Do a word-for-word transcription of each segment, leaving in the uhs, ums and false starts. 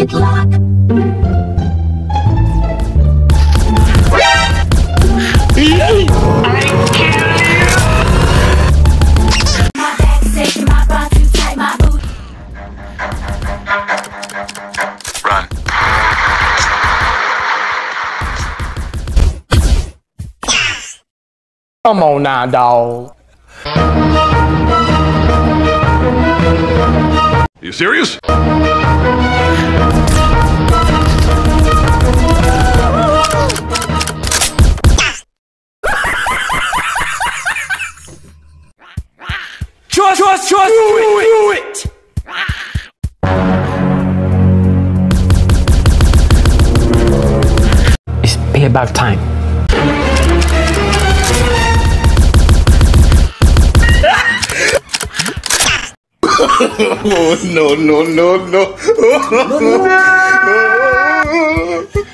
it lock. My back safe, my bra too tight, my boot. Run. Come on now, dawg. You serious? Trust, trust, trust, do it, do it! It's payback time. Oh, no, no, no, no.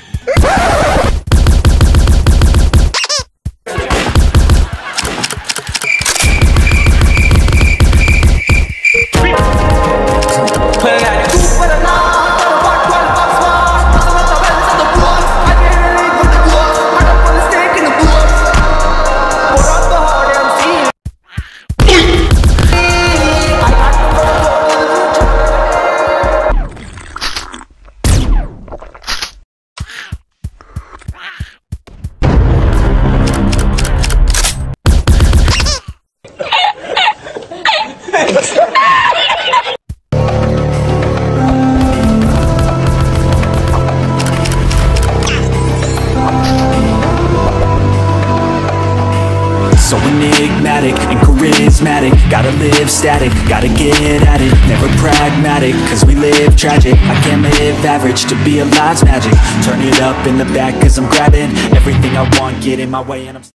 So enigmatic and charismatic, gotta live static, gotta get at it, never pragmatic, cause we live tragic. I can't live average, to be alive's magic. Turn it up in the back cause I'm grabbing everything I want, get in my way and I'm